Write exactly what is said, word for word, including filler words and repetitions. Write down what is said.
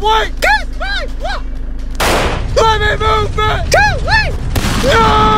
wait! Go! Wait! What? Let me move it! Go! Wait! No!